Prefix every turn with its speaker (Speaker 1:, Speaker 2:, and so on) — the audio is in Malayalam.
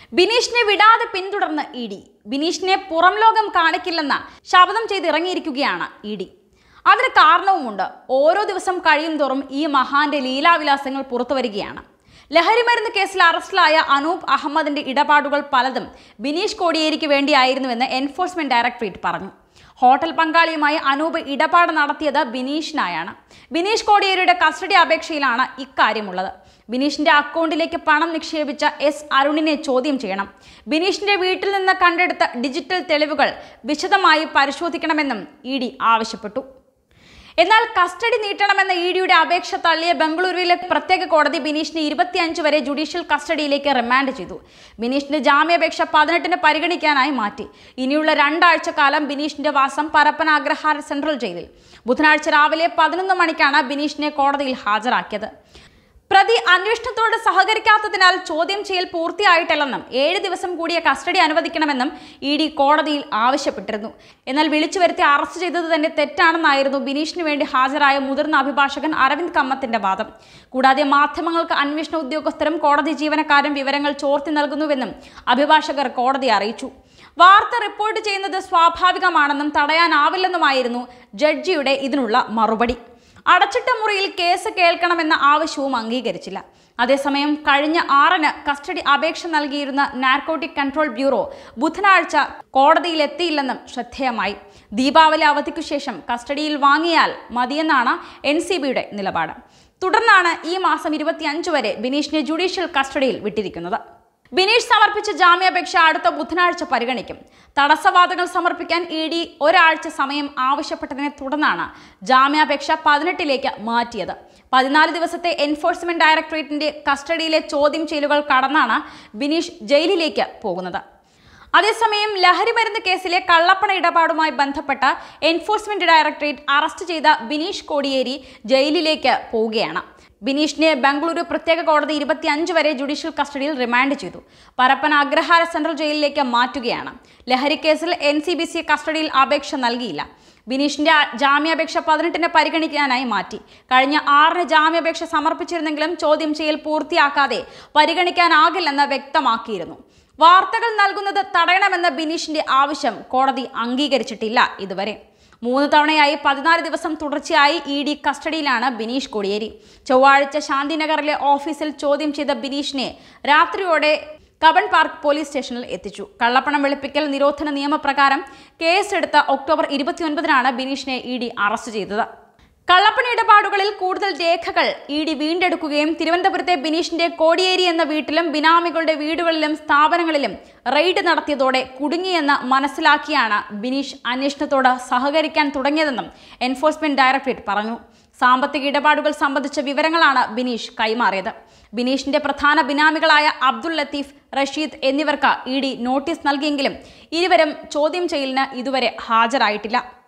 Speaker 1: ബിനീഷിനെ വിടാതെ പിന്തുടർന്ന് ഇ.ഡി. ബിനീഷിനെ പുറം ലോകം കാണിക്കില്ലെന്ന ശപഥം ചെയ്തിറങ്ങിയിരിക്കുകയാണ് ഇ.ഡി. അതിന് കാരണവുമുണ്ട്. ഓരോ ദിവസം കഴിയും തോറും ഈ മഹാന്റെ ലീലാവിലാസങ്ങൾ പുറത്തുവരികയാണ്. ലഹരിമരുന്ന് കേസിൽ അറസ്റ്റിലായ അനൂപ് അഹമ്മദിന്റെ ഇടപാടുകൾ പലതും ബിനീഷ് കോടിയേരിക്ക് വേണ്ടിയായിരുന്നുവെന്ന് എൻഫോഴ്സ്മെന്റ് ഡയറക്ടറേറ്റ് പറഞ്ഞു. ഹോട്ടൽ പങ്കാളിയുമായി അനൂപ് ഇടപാട് നടത്തിയത് ബിനീഷിനായാണ്. ബിനീഷ് കോടിയേരിയുടെ കസ്റ്റഡി അപേക്ഷയിലാണ് ഇക്കാര്യമുള്ളത്. ബിനീഷിന്റെ അക്കൗണ്ടിലേക്ക് പണം നിക്ഷേപിച്ച എസ് അരുണിനെ ചോദ്യം ചെയ്യണം. ബിനീഷിന്റെ വീട്ടിൽ നിന്ന് കണ്ടെടുത്ത ഡിജിറ്റൽ തെളിവുകൾ വിശദമായി പരിശോധിക്കണമെന്നും ഇ.ഡി. ആവശ്യപ്പെട്ടു. എന്നാൽ കസ്റ്റഡി നീട്ടണമെന്ന ഇ.ഡിയുടെ അപേക്ഷ തള്ളിയ ബംഗളൂരുവിലെ പ്രത്യേക കോടതി ബിനീഷിനെ 25 വരെ ജുഡീഷ്യൽ കസ്റ്റഡിയിലേക്ക് റിമാൻഡ് ചെയ്തു. ബിനീഷിന്റെ ജാമ്യാപേക്ഷ 18-ന് പരിഗണിക്കാനായി മാറ്റി. ഇനിയുള്ള 2 ആഴ്ച കാലം ബിനീഷിന്റെ വാസം പരപ്പന അഗ്രഹാര സെൻട്രൽ ജയിലിൽ. ബുധനാഴ്ച രാവിലെ 11 മണിക്കാണ് ബിനീഷിനെ കോടതിയിൽ ഹാജരാക്കിയത്. പ്രതി അന്വേഷണത്തോട് സഹകരിക്കാത്തതിനാൽ ചോദ്യം ചെയ്യൽ പൂർത്തിയായിട്ടില്ലെന്നും 7 ദിവസം കൂടിയ കസ്റ്റഡി അനുവദിക്കണമെന്നും ഇ.ഡി. കോടതിയിൽ ആവശ്യപ്പെട്ടിരുന്നു. എന്നാൽ വിളിച്ചു വരുത്തി അറസ്റ്റ് ചെയ്തത് തന്നെ തെറ്റാണെന്നായിരുന്നു ബിനീഷിന് വേണ്ടി ഹാജരായ മുതിർന്ന അഭിഭാഷകൻ അരവിന്ദ് കമ്മത്തിന്റെ വാദം. കൂടാതെ മാധ്യമങ്ങൾക്ക് അന്വേഷണ ഉദ്യോഗസ്ഥരും കോടതി ജീവനക്കാരും വിവരങ്ങൾ ചോർത്തി നൽകുന്നുവെന്നും അഭിഭാഷകർ കോടതിയെ അറിയിച്ചു. വാർത്ത റിപ്പോർട്ട് ചെയ്യുന്നത് സ്വാഭാവികമാണെന്നും തടയാനാവില്ലെന്നുമായിരുന്നു ജഡ്ജിയുടെ ഇതിനുള്ള മറുപടി. അടച്ചിട്ട മുറിയിൽ കേസ് കേൾക്കണമെന്ന ആവശ്യവും അംഗീകരിച്ചില്ല. അതേസമയം കഴിഞ്ഞ 6-ന് കസ്റ്റഡി അപേക്ഷ നൽകിയിരുന്ന നാർക്കോട്ടിക് കൺട്രോൾ ബ്യൂറോ ബുധനാഴ്ച കോടതിയിലെത്തിയില്ലെന്നും ശ്രദ്ധേയമായി. ദീപാവലി അവധിക്കു ശേഷം കസ്റ്റഡിയിൽ വാങ്ങിയാൽ മതിയെന്നാണ് NCBയുടെ നിലപാട്. തുടർന്നാണ് ഈ മാസം 25 വരെ ബിനീഷിനെ ജുഡീഷ്യൽ കസ്റ്റഡിയിൽ വിട്ടിരിക്കുന്നത്. ബിനീഷ് സമർപ്പിച്ച ജാമ്യാപേക്ഷ അടുത്ത ബുധനാഴ്ച പരിഗണിക്കും. തടസ്സവാദങ്ങൾ സമർപ്പിക്കാൻ ഇ.ഡി. ഒരാഴ്ച സമയം ആവശ്യപ്പെട്ടതിനെ തുടർന്നാണ് ജാമ്യാപേക്ഷ 18-ലേക്ക് മാറ്റിയത്. 14 ദിവസത്തെ എൻഫോഴ്സ്മെന്റ് ഡയറക്ടറേറ്റിന്റെ കസ്റ്റഡിയിലെ ചോദ്യം ചെയ്യലുകൾ കടന്നാണ് ബിനീഷ് ജയിലിലേക്ക് പോകുന്നത്. അതേസമയം ലഹരിമരുന്ന് കേസിലെ കള്ളപ്പണ ഇടപാടുമായി ബന്ധപ്പെട്ട എൻഫോഴ്സ്മെന്റ് ഡയറക്ടറേറ്റ് അറസ്റ്റ് ചെയ്ത ബിനീഷ് കോടിയേരി ജയിലിലേക്ക് പോവുകയാണ്. ബിനീഷിനെ ബംഗളൂരു പ്രത്യേക കോടതി 25 വരെ ജുഡീഷ്യൽ കസ്റ്റഡിയിൽ റിമാൻഡ് ചെയ്തു. പരപ്പന അഗ്രഹാര സെൻട്രൽ ജയിലിലേക്ക് മാറ്റുകയാണ്. ലഹരി കേസിൽ NCBC കസ്റ്റഡിയിൽ അപേക്ഷ നൽകിയില്ല. ബിനീഷിന്റെ ജാമ്യാപേക്ഷ 18-ന് പരിഗണിക്കാനായി മാറ്റി. കഴിഞ്ഞ 6-ന് ജാമ്യാപേക്ഷ സമർപ്പിച്ചിരുന്നെങ്കിലും ചോദ്യം ചെയ്യൽ പൂർത്തിയാക്കാതെ പരിഗണിക്കാനാകില്ലെന്ന് വ്യക്തമാക്കിയിരുന്നു. വാർത്തകൾ നൽകുന്നത് തടയണമെന്ന ബിനീഷിന്റെ ആവശ്യം കോടതി അംഗീകരിച്ചിട്ടില്ല ഇതുവരെ. 3 തവണയായി 14 ദിവസം തുടർച്ചയായി ഇ.ഡി. കസ്റ്റഡിയിലാണ് ബിനീഷ് കോടിയേരി. ചൊവ്വാഴ്ച ശാന്തിനഗറിലെ ഓഫീസിൽ ചോദ്യം ചെയ്ത ബിനീഷിനെ രാത്രിയോടെ കബൺ പാർക്ക് പോലീസ് സ്റ്റേഷനിൽ എത്തിച്ചു. കള്ളപ്പണം വെളുപ്പിക്കൽ നിരോധന നിയമപ്രകാരം കേസെടുത്ത ഒക്ടോബർ 29-നാണ് ബിനീഷിനെ ഇ.ഡി. അറസ്റ്റ് ചെയ്തത്. കള്ളപ്പണ ഇടപാടുകളിൽ കൂടുതൽ രേഖകൾ ഇ.ഡി. വീണ്ടെടുക്കുകയും തിരുവനന്തപുരത്തെ ബിനീഷിന്റെ കോടിയേരി എന്ന വീട്ടിലും ബിനാമികളുടെ വീടുകളിലും സ്ഥാപനങ്ങളിലും റെയ്ഡ് നടത്തിയതോടെ കുടുങ്ങിയെന്ന് മനസ്സിലാക്കിയാണ് ബിനീഷ് അന്വേഷണത്തോട് സഹകരിക്കാൻ തുടങ്ങിയതെന്നും എൻഫോഴ്സ്മെന്റ് ഡയറക്ടറേറ്റ് പറഞ്ഞു. സാമ്പത്തിക ഇടപാടുകൾ സംബന്ധിച്ച വിവരങ്ങളാണ് ബിനീഷ് കൈമാറിയത്. ബിനീഷിന്റെ പ്രധാന ബിനാമികളായ അബ്ദുൾ ലത്തീഫ്, റഷീദ് എന്നിവർക്ക് ഇ.ഡി. നോട്ടീസ് നൽകിയെങ്കിലും ഇരുവരും ചോദ്യം ചെയ്യലിന് ഇതുവരെ ഹാജരായിട്ടില്ല.